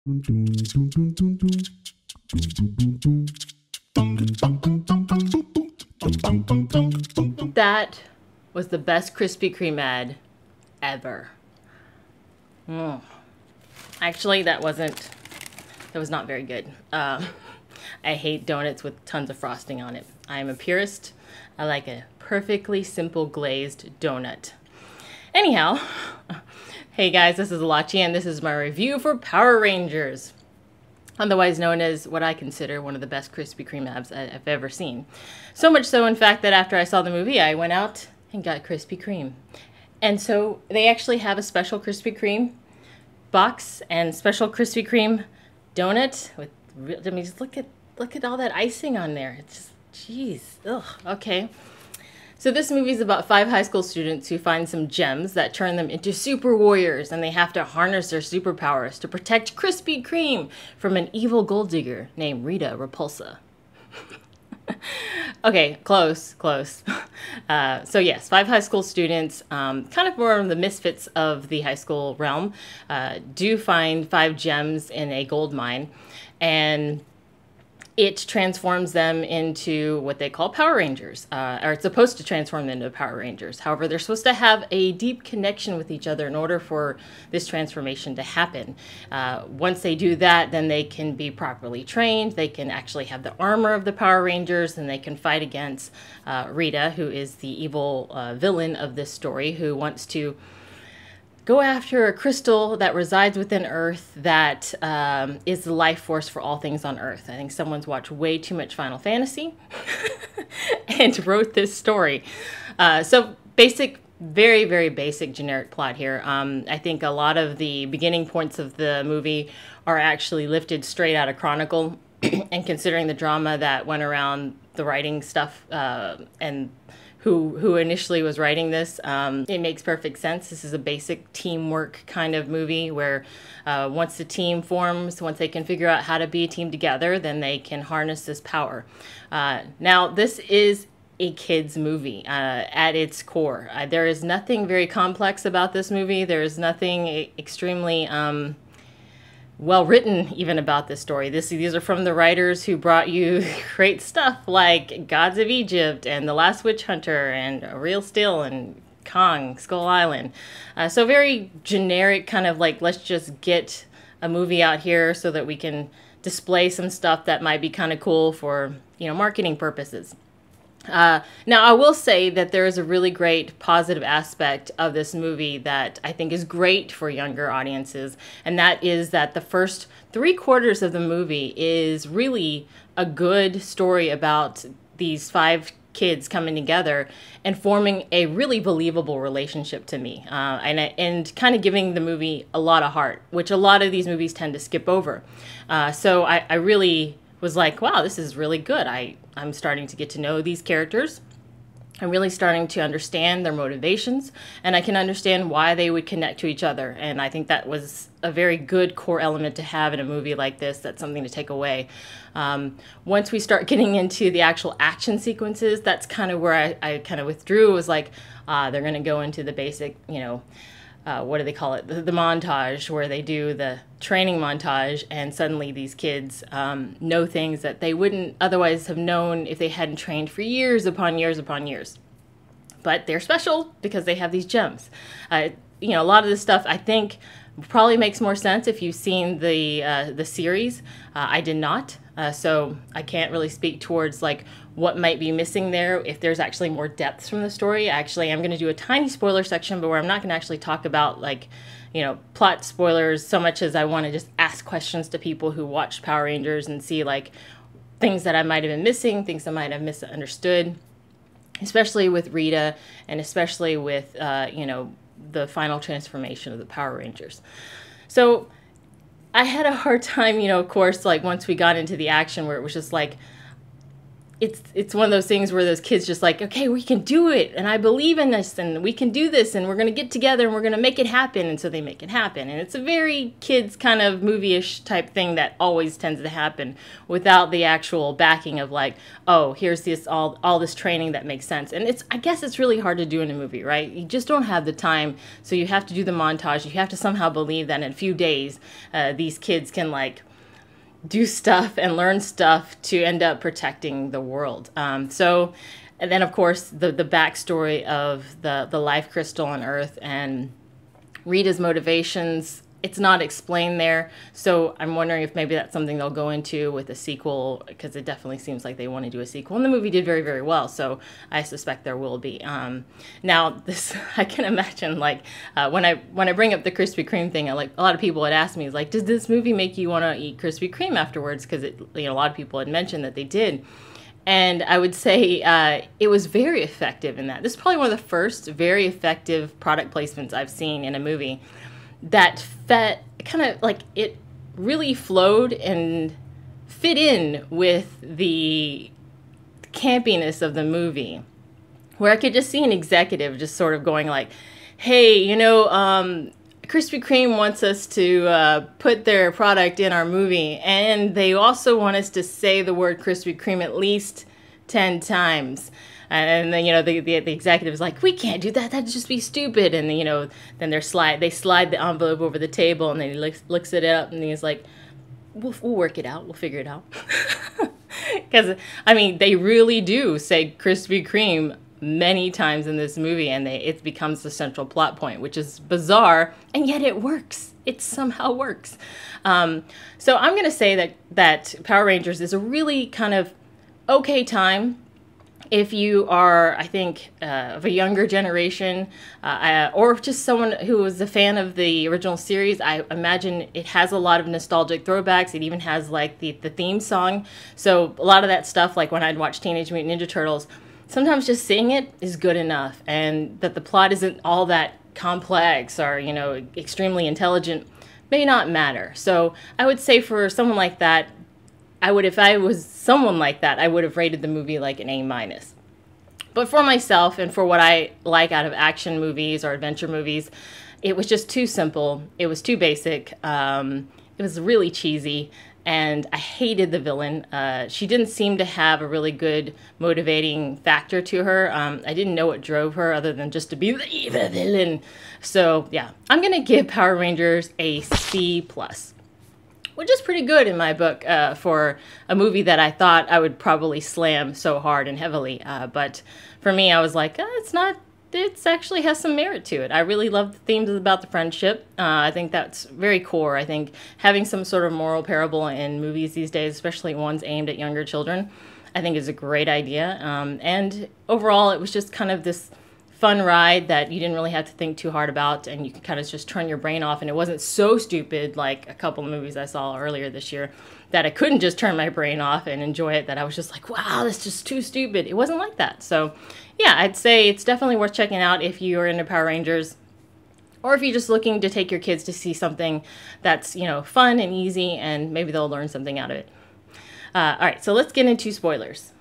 That was the best Krispy Kreme ad ever. Actually, that was not very good. I hate donuts with tons of frosting on it. I am a purist. I like a perfectly simple glazed donut. Anyhow, hey guys, this is Lachi, and this is my review for Power Rangers, otherwise known as what I consider one of the best Krispy Kreme ads I've ever seen. So much so, in fact, that after I saw the movie, I went out and got Krispy Kreme. And so they actually have a special Krispy Kreme box and special Krispy Kreme donut with, I mean, just look at all that icing on there. It's just, jeez, ugh, okay. So this movie is about 5 high school students who find some gems that turn them into super warriors, and they have to harness their superpowers to protect Krispy Kreme from an evil gold digger named Rita Repulsa. Okay, close. So yes, 5 high school students, kind of more the misfits of the high school realm, do find 5 gems in a gold mine, and it transforms them into what they call Power Rangers, or it's supposed to transform them into Power Rangers. However, they're supposed to have a deep connection with each other in order for this transformation to happen. Once they do that, then they can be properly trained. They can actually have the armor of the Power Rangers, and they can fight against Rita, who is the evil villain of this story, who wants to go after a crystal that resides within Earth that is the life force for all things on Earth. I think someone's watched way too much Final Fantasy and wrote this story. So basic, very, very basic generic plot here. I think a lot of the beginning points of the movie are actually lifted straight out of Chronicle, and considering the drama that went around the writing stuff and who initially was writing this, it makes perfect sense. This is a basic teamwork kind of movie where once the team forms, once they can figure out how to be a team together, then they can harness this power. Now, this is a kid's movie at its core. There is nothing very complex about this movie. There is nothing extremely well written even about this story. These are from the writers who brought you great stuff like Gods of Egypt and The Last Witch Hunter and Real Steel and Kong, Skull Island. So very generic, kind of like, let's just get a movie out here so that we can display some stuff that might be kind of cool for, marketing purposes. Now, I will say that there is a really great positive aspect of this movie that I think is great for younger audiences, and that is that the first 3/4 of the movie is really a good story about these 5 kids coming together and forming a really believable relationship to me, and kind of giving the movie a lot of heart, which a lot of these movies tend to skip over. So I really was like, wow, this is really good. I'm starting to get to know these characters. I'm really starting to understand their motivations, and I can understand why they would connect to each other. And I think that was a very good core element to have in a movie like this. That's something to take away. Once we start getting into the actual action sequences, that's kind of where I kind of withdrew. It was like, they're going to go into the basic, what do they call it? The montage, where they do the training montage, and suddenly these kids know things that they wouldn't otherwise have known if they hadn't trained for years upon years upon years. But they're special because they have these gems. A lot of this stuff I think probably makes more sense if you've seen the series. I did not, so I can't really speak towards like what might be missing there, if there's actually more depths from the story. Actually, I'm going to do a tiny spoiler section, but where I'm not going to actually talk about plot spoilers so much as I want to just ask questions to people who watched Power Rangers and see like things that I might have been missing, things I might have misunderstood, especially with Rita, and especially with the final transformation of the Power Rangers. So I had a hard time, of course, like once we got into the action, where it was just like, it's one of those things where those kids just like, okay, we can do it, and I believe in this, and we can do this, and we're going to get together, and we're going to make it happen, and so they make it happen. And it's a very kids kind of movie-ish type thing that always tends to happen without the actual backing of like, oh, here's this all this training that makes sense. And I guess it's really hard to do in a movie, right? You just don't have the time, so you have to do the montage. You have to somehow believe that in a few days, these kids can like do stuff and learn stuff to end up protecting the world. And then of course the backstory of the life crystal on Earth and Rita's motivations, it's not explained there. So I'm wondering if maybe that's something they'll go into with a sequel, because it definitely seems like they want to do a sequel. And the movie did very, very well, so I suspect there will be. Now, this I can imagine, like, when I bring up the Krispy Kreme thing, like a lot of people had asked me, like, does this movie make you want to eat Krispy Kreme afterwards? Because a lot of people had mentioned that they did. And I would say it was very effective in that. This is probably one of the first very effective product placements I've seen in a movie that fit, kind of like it really flowed and fit in with the campiness of the movie, where I could just see an executive just sort of going like, hey, Krispy Kreme wants us to put their product in our movie, and they also want us to say the word Krispy Kreme at least 10 times. And then, the executive is like, we can't do that. That'd just be stupid. And then, then they slide the envelope over the table, and then he looks it up, and he's like, we'll work it out. We'll figure it out. Because, they really do say Krispy Kreme many times in this movie, and it becomes the central plot point, which is bizarre, and yet it works. It somehow works. So I'm going to say that Power Rangers is a really kind of okay time if you are, I think, of a younger generation, or just someone who was a fan of the original series. I imagine it has a lot of nostalgic throwbacks. It even has like the theme song. So a lot of that stuff, like when I'd watch Teenage Mutant Ninja Turtles, sometimes just seeing it is good enough, and that the plot isn't all that complex or, extremely intelligent may not matter. So I would say for someone like that, if I was someone like that, I would have rated the movie like an A-. But for myself and for what I like out of action movies or adventure movies, it was just too simple. It was too basic. It was really cheesy, and I hated the villain. She didn't seem to have a really good motivating factor to her. I didn't know what drove her other than just to be the evil villain. So yeah, I'm going to give Power Rangers a C+. Which is pretty good in my book for a movie that I thought I would probably slam so hard and heavily. But for me, I was like, it actually has some merit to it. I really love the themes about the friendship. I think that's very core. I think having some sort of moral parable in movies these days, especially ones aimed at younger children, I think is a great idea. And overall, it was just kind of this fun ride that you didn't really have to think too hard about, and you could kind of just turn your brain off, and it wasn't so stupid like a couple of movies I saw earlier this year that I couldn't just turn my brain off and enjoy it, that I was just like, wow, that's just too stupid. It wasn't like that. So yeah, I'd say it's definitely worth checking out if you're into Power Rangers, or if you're just looking to take your kids to see something that's, fun and easy, and maybe they'll learn something out of it. All right, so let's get into spoilers.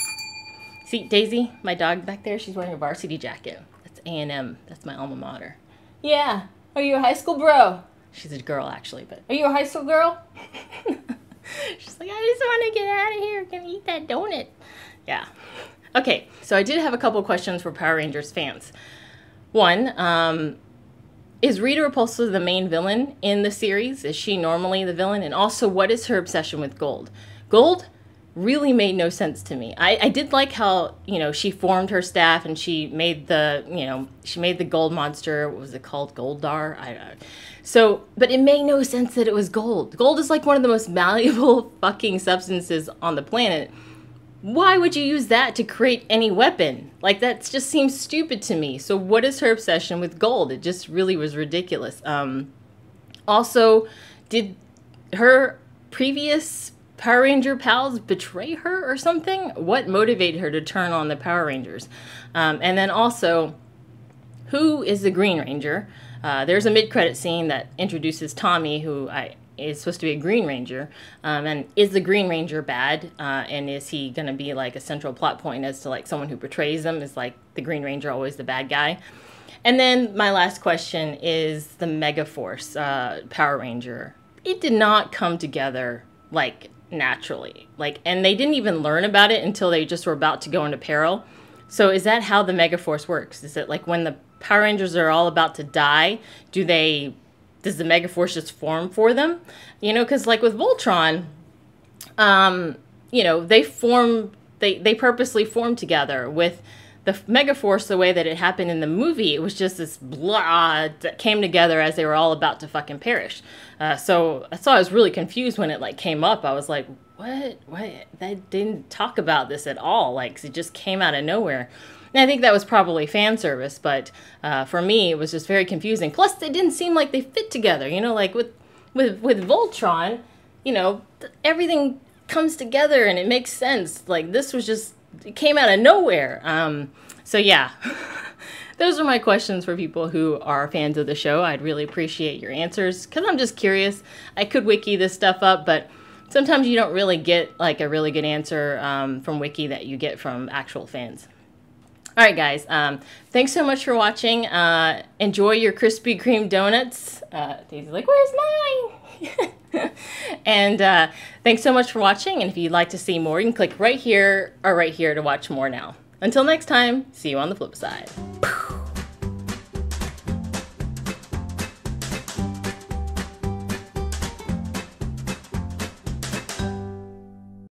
See, Daisy, my dog back there, she's wearing a varsity jacket. That's A&M. That's my alma mater. Yeah. Are you a high school bro? She's a girl, actually, but are you a high school girl? She's like, I just want to get out of here. Can I eat that donut? Yeah. Okay, so I did have a couple questions for Power Rangers fans. One, is Rita Repulsa the main villain in the series? Is she normally the villain? And also, what is her obsession with gold? Gold really made no sense to me. I did like how, she formed her staff and she made the gold monster. What was it called? Goldar? But it made no sense that it was gold. Gold is like one of the most malleable fucking substances on the planet. Why would you use that to create any weapon? Like, that just seems stupid to me. So what is her obsession with gold? It just really was ridiculous. Also, did her previous Power Ranger pals betray her or something? What motivated her to turn on the Power Rangers? And then also, who is the Green Ranger? There's a mid-credit scene that introduces Tommy, who is supposed to be a Green Ranger. And is the Green Ranger bad? And is he going to be like a central plot point as to like someone who portrays them is like the Green Ranger always the bad guy? And then my last question is the Megaforce Power Ranger. It did not come together like naturally. Like, and they didn't even learn about it until they just were about to go into peril. So is that how the Megaforce works? Is it like when the Power Rangers are all about to die, does the Megaforce just form for them? You know, because like with Voltron, you know, they purposely form together. With the Megaforce, the way that it happened in the movie, it was just this blah that came together as they were all about to fucking perish. So I was really confused when it like came up. I was like, what? They didn't talk about this at all. Like, it just came out of nowhere. And I think that was probably fan service, but for me, it was just very confusing. Plus, they didn't seem like they fit together. You know, like with Voltron, you know, everything comes together and it makes sense. Like, this was just, it came out of nowhere. So yeah, those are my questions for people who are fans of the show. I'd really appreciate your answers because I'm just curious. I could wiki this stuff up, but sometimes you don't really get like a really good answer from wiki that you get from actual fans. All right, guys. Thanks so much for watching. Enjoy your Krispy Kreme donuts. Daisy's like, where's mine? And thanks so much for watching. And if you'd like to see more, you can click right here or right here to watch more now. Until next time, see you on the flip side.